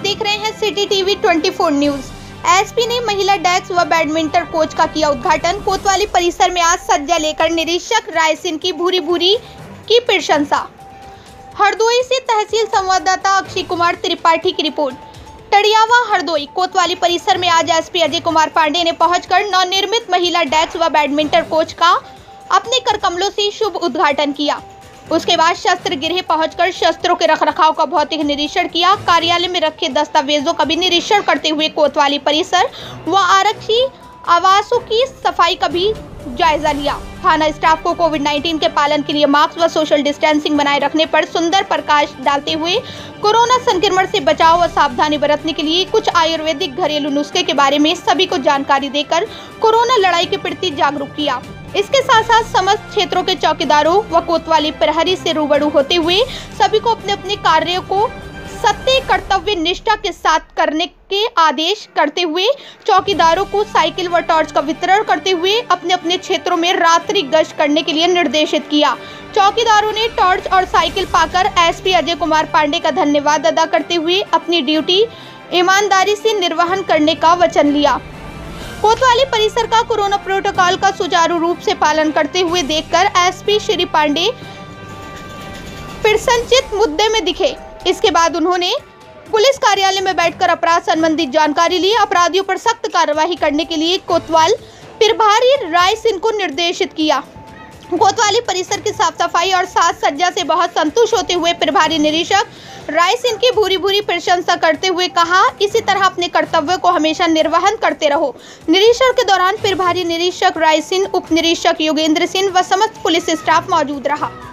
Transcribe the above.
देख रहे हैं सिटी टीवी 24 न्यूज। एसपी ने महिला डेस्क व बैडमिंटन कोच का किया उद्घाटन। कोतवाली परिसर में आज सज्जा लेकर निरीक्षक रायसिन की भूरी भूरी की प्रशंसा। हरदोई से तहसील संवाददाता अक्षय कुमार त्रिपाठी की रिपोर्ट। टड़ियावा हरदोई कोतवाली परिसर में आज एसपी अजय कुमार पांडे ने पहुंचकर नवनिर्मित महिला डेस्क व बैडमिंटन कोच का अपने कर कमलों से शुभ उद्घाटन किया। उसके बाद शस्त्र गृह पहुंचकर शस्त्रों के रखरखाव का भौतिक निरीक्षण किया। कार्यालय में रखे दस्तावेजों का भी निरीक्षण करते हुए कोतवाली परिसर व आरक्षी आवासों की सफाई का भी जायजा लिया। थाना स्टाफ को कोविड-19 के पालन के लिए मास्क व सोशल डिस्टेंसिंग बनाए रखने पर सुंदर प्रकाश डालते हुए कोरोना संक्रमण से बचाव व सावधानी बरतने के लिए कुछ आयुर्वेदिक घरेलू नुस्खे के बारे में सभी को जानकारी देकर कोरोना लड़ाई के प्रति जागरूक किया। इसके साथ साथ समस्त क्षेत्रों के चौकीदारों व कोतवाली प्रहरी से रूबरू होते हुए सभी को अपने अपने कार्यों को सत्य कर्तव्य निष्ठा के साथ करने के आदेश करते हुए चौकीदारों को साइकिल व टॉर्च का वितरण करते हुए अपने अपने क्षेत्रों में रात्रि गश्त करने के लिए निर्देशित किया। चौकीदारों ने टॉर्च और साइकिल पाकर एसपी अजय कुमार पांडे का धन्यवाद अदा करते हुए अपनी ड्यूटी ईमानदारी से निर्वहन करने का वचन लिया। कोतवाली परिसर का कोरोना प्रोटोकॉल का सुचारू रूप से पालन करते हुए देखकर एसपी श्री पांडे प्रसन्नचित्त मुद्दे में दिखे। इसके बाद उन्होंने पुलिस कार्यालय में बैठकर अपराध संबंधी जानकारी ली। अपराधियों पर सख्त कार्रवाई करने के लिए कोतवाल प्रभारी रायसिन को निर्देशित किया। कोतवाली परिसर की साफ सफाई और साज सज्जा से बहुत संतुष्ट होते हुए प्रभारी निरीक्षक रायसिन की भूरी भूरी प्रशंसा करते हुए कहा, इसी तरह अपने कर्तव्यों को हमेशा निर्वहन करते रहो। निरीक्षण के दौरान प्रभारी निरीक्षक रायसिन, उप निरीक्षक योगेंद्र सिंह व समस्त पुलिस स्टाफ मौजूद रहा।